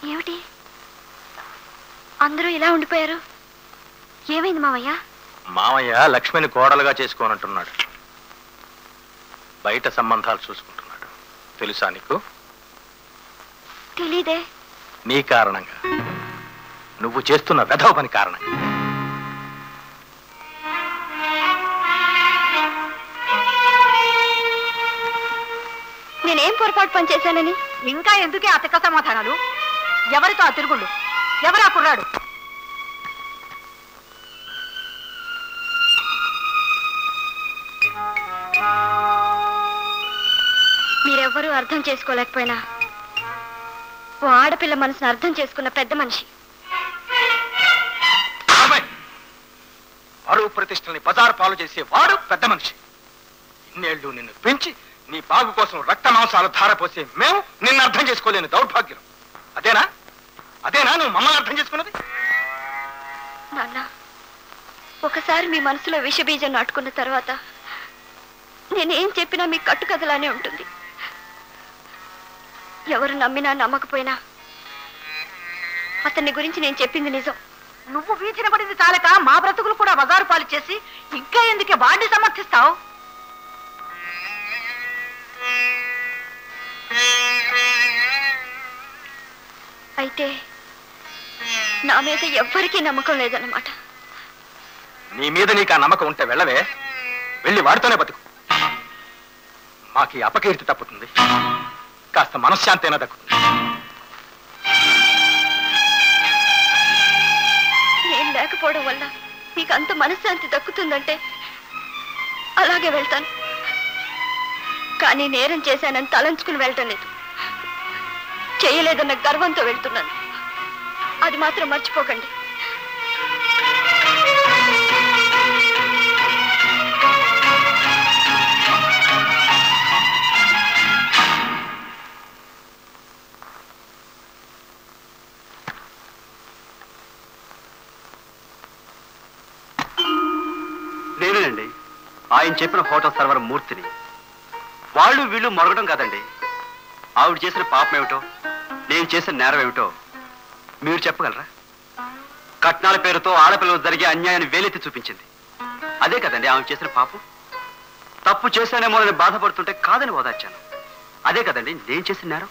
ఏమిటి అందరూ ఇలా ఉండిపోయారు? ఏమైంది మావయ్య? మావయ్య లక్ష్మిని కోడలుగా చేసుకోనంటున్నాడు. బయట సంబంధాలు చూసుకుంటున్నాడు. తెలుసా నీకు? తెలీదే. నీ కారణంగా, నువ్వు చేస్తున్న వెధవ పని కారణంగా. నేనేం పొరపాటు పని చేశానని? ఇంకా ఎందుకే ఆ తిక్క సమాధానాలు? ఎవరితో ఆ తిరుగుళ్ళు? ఎవరా కుర్రాడు? మీరెవ్వరూ అర్థం చేసుకోలేకపోయినా ఓ ఆడపిల్ల మనసును అర్థం చేసుకున్న పెద్ద మనిషి. పరువు ప్రతిష్టల్ని బజారు పాలు చేసే వాడు పెద్ద మనిషి. ఇన్నేళ్లు నిన్ను పెంచి నీ బాగు కోసం రక్త మాంసాలు ధారపోసే మేము నిన్ను అర్థం చేసుకోలేని దౌర్భాగ్యం. అదేనా అదేనా నువ్వు మమ్మల్ని అర్థం చేసుకున్నది? నాన్న, ఒకసారి మీ మనసులో విషబీజం నాటుకున్న తర్వాత నేనేం చెప్పినా మీ కట్టుకథలానే ఉంటుంది. ఎవరు నమ్మినా నమ్మకపోయినా అతన్ని గురించి నేను చెప్పింది నిజం. నువ్వు వీచిన పడింది చాలక మా బ్రతుకులు కూడా బజారు పాలు చేసి ఇంకా ఎందుకే వాడిని సమర్థిస్తావు? అయితే నా మీద ఎవ్వరికీ నమ్మకం లేదన్నమాట. నీ మీద నీకు ఆ నమ్మకం ఉంటే వెళ్ళవే, వెళ్ళి వాడితోనే బతుకు. మాకు అపకీర్తి తప్పుతుంది, కాస్త మనశ్శాంతి అయినా దక్కుతుంది. నేను లేకపోవడం వల్ల నీకు అంత మనశ్శాంతి దక్కుతుందంటే అలాగే వెళ్తాను. కానీ నేరం చేశానని తలంచుకుని వెళ్ళటం లేదు. చేయలేదన్న గర్వంతో వెళ్తున్నాను. అది మాత్రం మర్చిపోకండి. నేనేనండి ఆయన చెప్పిన హోటల్ సర్వర్ మూర్తిని. వాళ్ళు వీళ్ళు మొరగడం కాదండి. ఆవిడ చేసిన పాపం ఏమిటో, నేను చేసిన నేరం ఏమిటో మీరు చెప్పగలరా? కట్నాల పేరుతో ఆడపిల్లలు జరిగే అన్యాయాన్ని వేలెత్తి చూపించింది. అదే కదండి ఆమె చేసిన పాపం. తప్పు చేశానేమో అని బాధపడుతుంటే కాదని ఓదార్చాను. అదే కదండి నేను చేసిన నేరం.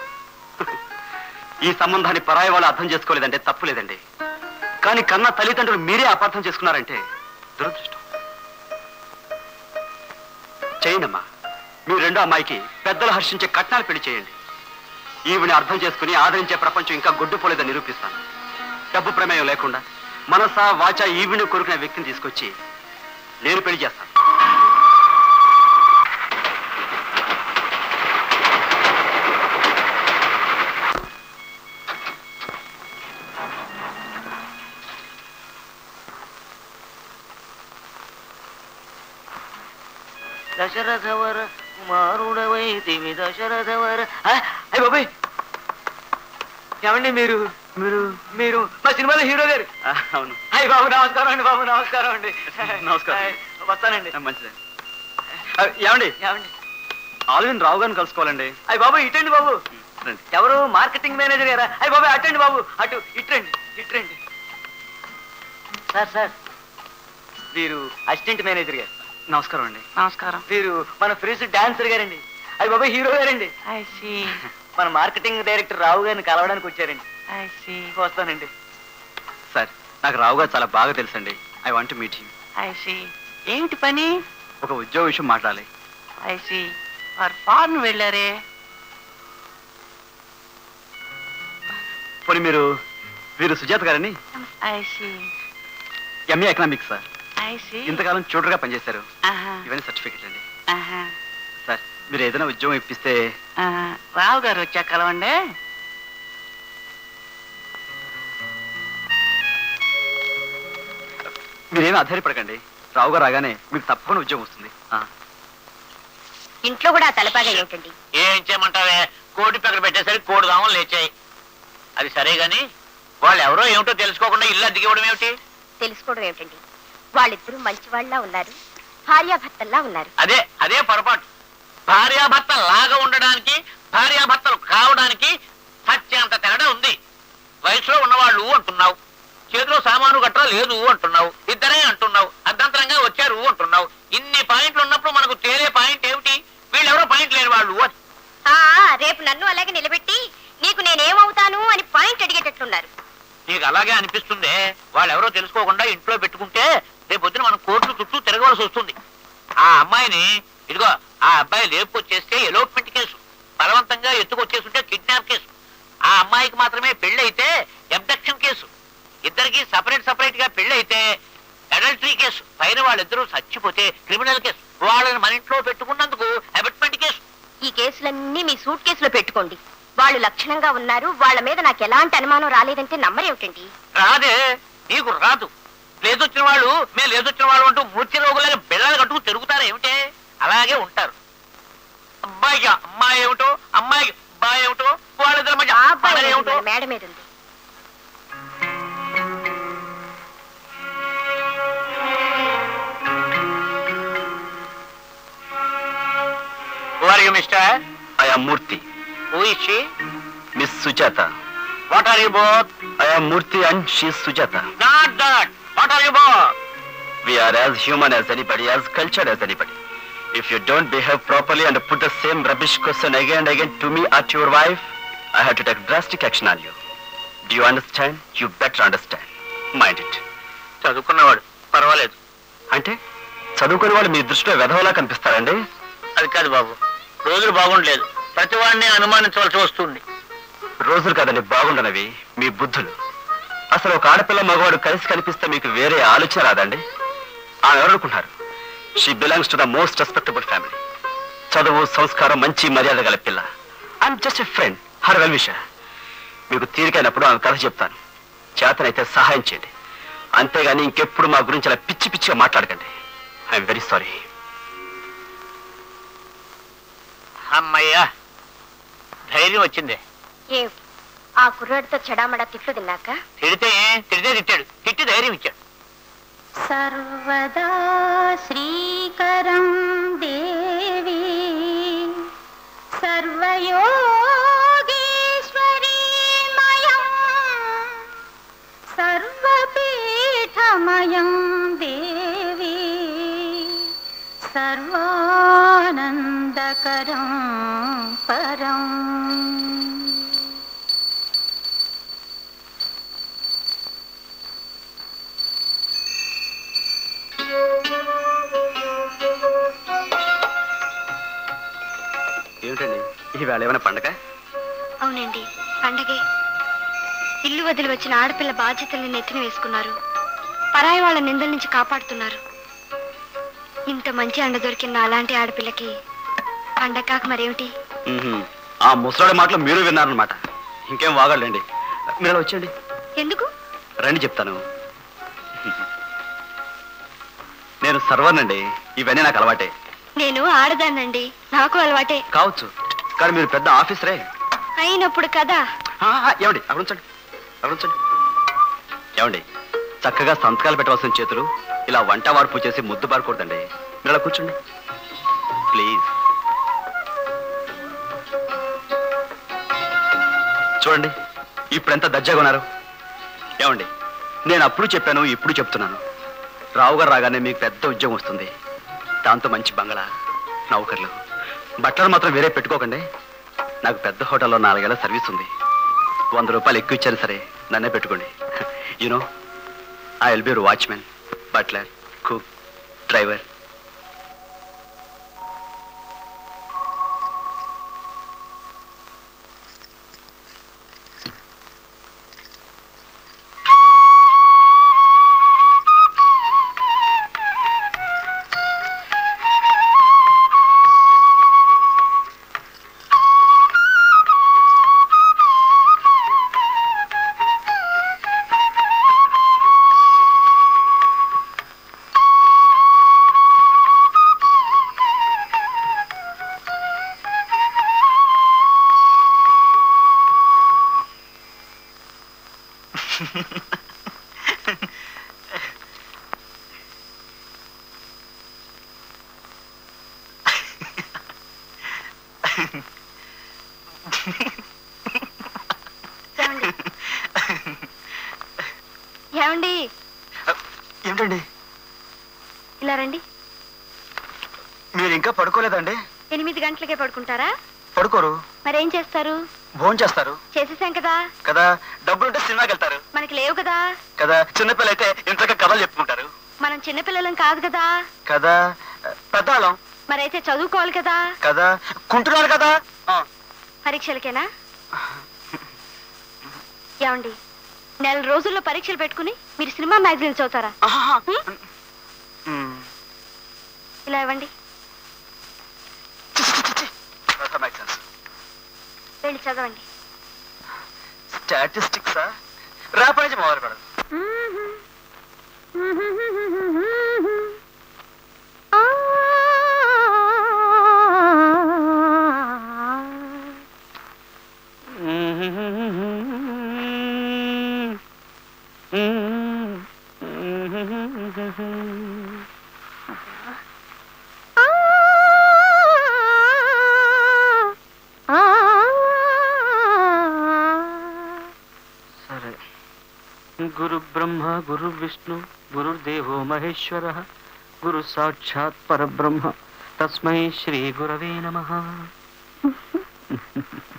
ఈ సంబంధాన్ని పరాయి వాళ్ళు అర్థం చేసుకోలేదంటే తప్పు లేదండి. కానీ కన్నా తల్లిదండ్రులు మీరే అపార్థం చేసుకున్నారంటే దురదృష్టం. చేయండమ్మా, మీ రెండో అమ్మాయికి పెద్దలు హర్షించే కట్నాలు పెళ్లి చేయండి. ఈవిని అర్థం చేసుకుని ఆదరించే ప్రపంచం ఇంకా గొడ్డుపోలేదని నిరూపిస్తాను. డబ్బు ప్రమేయం లేకుండా మనసా వాచా ఈవిని కొరుకునే వ్యక్తిని తీసుకొచ్చి నేను పెళ్లి చేస్తాను. దశరథవర కుమారుడవైతివి దశరథవర. అయ్య బాబాయ్, ఏమండి మీరు మీరు మీరు మా సినిమాలో హీరో గారు? అవును. అయ్య బాబు నమస్కారం అండి. బాబు నమస్కారం అండి. నమస్కారం. వస్తానండి. మంచిది. ఏమండి ఏమండి, ఆల్విన్ రావు గారిని కలుసుకోవాలండి. అయ్య బాబు ఇటండి బాబు. ఎవరు? మార్కెటింగ్ మేనేజర్ గారా? అయ్య బాబు అటండి బాబు, అటు ఇట్రండి ఇట్రండి. సార్ సార్, వీరు అసిస్టెంట్ మేనేజర్ గారు. నమస్కారం అండి. నమస్కారం. వీరు మన ఫ్రెండ్స్ డాన్సర్ గారండి. అయ్య బాబా హీరో గారండి. మన మార్కెటింగ్ డైరెక్టర్ రావు గారిని కలవడానికి వచ్చారండి. వస్తానండి. సార్, నాకు రావు గారు చాలా బాగా తెలుసండి. I want to meet him. ఏమిటి పని? ఒక ఉద్యోగ విషయం మాట్లాడాలి. వారు ఫారెన్ వెళ్ళారే. పోనీ వీరు సుజాత గారని, ఎంఏ ఎకనామిక్స్ సార్. ఇంతకాలం చూడరుగా పనిచేశారు. ఇవన్నీ సర్టిఫికెట్ అండి. సార్, మీరు ఏదైనా ఉద్యోగం ఇప్పిస్తే. రావు గారు వచ్చా కలవండి. మీరేమీ ఆధారపడకండి. రావు గారు రాగానే మీకు తప్పకుండా ఉద్యోగం వస్తుంది. ఇంట్లో కూడా తలపాగా ఏమిటండి? ఏం చేయమంటావే, కోడి పక్కన పెట్టేసరికి కోడి దామలు లేచాయి. అది సరే గాని వాళ్ళు ఎవరో ఏమిటో తెలుసుకోకుండా ఇల్లు అద్దెకి ఇవ్వడం ఏమిటి? తెలుసుకోవడం ఏమిటండి? వాళ్ళిద్దరూ మంచి వాళ్ళ ఉన్నారు, భార్యాభర్తల్లా ఉన్నారు. అదే అదే పొరపాటు. భార్యాభర్త లాగా ఉండడానికి భార్యాభర్తలు కావడానికి సత్యంత తేడా ఉంది. వయసులో ఉన్నవాళ్ళు అంటున్నావు, చేతిలో సామాను గట్రా లేదు అంటున్నావు, ఇద్దరే అంటున్నావు, అర్ధంతరంగా వచ్చారు అంటున్నావు. ఇన్ని పాయింట్లు ఉన్నప్పుడు మనకు తేలే పాయింట్ ఏమిటి? వీళ్ళెవరో పాయింట్ లేని వాళ్ళు అని. రేపు నన్ను అలాగే నిలబెట్టి నీకు నేనేమవుతాను అని పాయింట్ అడిగేటట్లున్నారు. నీకు అలాగే అనిపిస్తుందే? వాళ్ళెవరో తెలుసుకోకుండా ఇంట్లో పెట్టుకుంటే రేపొద్దున మనం కోర్టు చుట్టూ తిరగవలసి వస్తుంది. ఆ అమ్మాయిని ఇదిగో ఆ అబ్బాయి లేపుకొచ్చేస్తే ఎలోప్మెంట్ కేసు, బలవంతంగా ఎత్తుకొచ్చేస్తుంటే కిడ్నాప్ కేసు. ఆ అమ్మాయికి మాత్రమే పెళ్లి అయితే అబ్డక్షన్ కేసు, ఇద్దరికి సపరేట్ గా పెళ్లి అయితే అడల్టరీ కేసు, పైన వాళ్ళిద్దరూ చచ్చిపోతే క్రిమినల్ కేసు, వాళ్ళని మన ఇంట్లో పెట్టుకున్నందుకు అబెట్మెంట్ కేసు. ఈ కేసులన్నీ మీ సూట్ కేసులో పెట్టుకోండి. వాళ్ళు లక్షణంగా ఉన్నారు, వాళ్ళ మీద నాకు ఎలాంటి అనుమానం రాలేదంటే నమ్మరేమిటండి? రాదే, నీకు రాదు. లేదొచ్చిన వాళ్ళు మేము లేదొచ్చిన వాళ్ళు అంటూ మూర్తి రోగులాగా బిళ్ళలు కట్టుకు తిరుగుతారు ఏమిటే? అలాగే ఉంటారు. అబ్బాయికి అమ్మాయి ఏమిటో, అమ్మాయికి అబ్బాయి ఏమిటో, వాళ్ళిద్దరి మధ్య అబ్బాయి ఏమిటో. మేడ మీద ఉంది. Who are you, mister? I am Murthy. Who is she? Miss Sujata. What are you both? I am Murthy and she is Sujata. Not that. What are you both? We are as human as anybody, as cultured as anybody. If you don't behave properly and put the same rubbish question again and again to me or to your wife, I have to take drastic action on you. Do you understand? You better understand. Mind it. చదువుకున్నవాడు పర్వాలేదు. అంటే చదువుకునే వాళ్ళు మీ దృష్టిలో వెధవలా కనిపిస్తారండి? అది కాదు బాబు, రోజులు బాగుండలేదు, ప్రతి వాడిని అనుమానించవలసి వస్తుంది. రోజులు కాదండి బాగుండనవి, మీ బుద్ధులు. అసలు ఒక ఆడపిల్ల మగవాడు కలిసి కనిపిస్తే మీకు వేరే ఆలోచన రాదండి? ఆమె ఎవరనుకుంటున్నారు? She belongs to the most respectable family. చదువు, సంస్కారం, మంచి మర్యాద గల పిల్ల. I'm just a friend, her well wisher. మీకు తీరికైనప్పుడు ఆమె కథ చెప్తాను, చేతనైతే సహాయం చేయండి. అంతేగాని ఇంకెప్పుడు మా గురించి అలా పిచ్చి పిచ్చిగా మాట్లాడకండి. I'm very sorry. అమ్మయ్యా, ధైర్యం వచ్చిందే. ఆ కుర్రాడితో చెడామడా తిట్లు తిన్నాక? తిడితే తిట్టాడు, తిట్టి ధైర్యం ఇచ్చాడు. సర్వదా శ్రీకరం దేవి సర్వయోగేశ్వరీమయం సర్వపీఠమయం దేవి సర్వానందకరం పరం. ఏమిటండి ఈవేళ ఏమైనా పండగ? అవునండి, పండగే. ఇల్లు వదిలి వచ్చిన ఆడపిల్ల బాధ్యతల్ని నెత్తిన వేసుకున్నారు, పరాయి వాళ్ళ నిందల నుంచి కాపాడుతున్నారు. ఇంత మంచి అండ దొరికిన అలాంటి ఆడపిల్లకి పండగ కాక మరేమిటి? ఆ ముసలాడి మాటలు మీరు విన్నారనమాట. ఇంకేం వాగలండి, మీరు వచ్చేయండి. ఎందుకు? రండి చెప్తాను. నేను సర్వర్నండి, ఇవన్నీ నాకు అలవాటే. నేను ఆడదానండి, నాకు అలవాటే. కావచ్చు, కానీ మీరు పెద్ద ఆఫీసరే అయినప్పుడు కదా. ఏమండి అక్కడ ఉంచండి, అక్కడ ఉంచండి. ఏమండి చక్కగా సంతకాలు పెట్టవలసిన చేతులు ఇలా వంట వార్పు చేసి ముద్దు పారకూడదండి. మీరు అలా కూర్చోండి ప్లీజ్. చూడండి ఇప్పుడెంత దర్జాగా ఉన్నారు. ఏమండి నేను అప్పుడు చెప్పాను, ఇప్పుడు చెప్తున్నాను. రావు గారు రాగానే మీకు పెద్ద ఉద్యోగం వస్తుంది. దాంతో మంచి బంగళా, నౌకర్లు, బట్టలు మాత్రం వేరే పెట్టుకోకండి. నాకు పెద్ద హోటల్లో 4 ఏళ్ల సర్వీస్ ఉంది. 100 రూపాయలు ఎక్కువ ఇచ్చారు సరే, నన్నే పెట్టుకోండి. You know I will be your watchmen, butler, cook, driver. ఏమండి ఏమిటండి ఇలా రండి. మీరు ఇంకా పడుకోలేదండి? 8 గంటలకే పడుకుంటారా? పడుకోరు. మరేం చేస్తారు? భోజనం చేస్తారు చేసేసాం కదా. కదా. డబ్బులుంటే సినిమాకి వెళ్తారు మనకి లేవు కదా. కదా. చిన్నపిల్ల అయితే ఇంతగా కథలు చెప్పుకుంటారు మనం చిన్నపిల్లలం కాదు కదా. కదా. పెద్దాళం మరైతే చదువుకోవాలి కదా. కదా. కుంటున్నారు కదా. పరీక్షలకేనా? ఏమండి, నెల రోజుల్లో పరీక్షలు పెట్టుకుని మీరు సినిమా మ్యాగజైన్ చదువుతారా? ఇలా ఇవ్వండి. వెళ్ళి చదవండి. స్టాటిస్టిక్సా? రేపటి నుంచి మొదలు పెడదు. गुरु ब्रह्मा गुरु विष्णु गुरुर्देवो महेश्वरः गुरु साक्षात् परब्रह्म तस्मै श्री गुरवे नमः.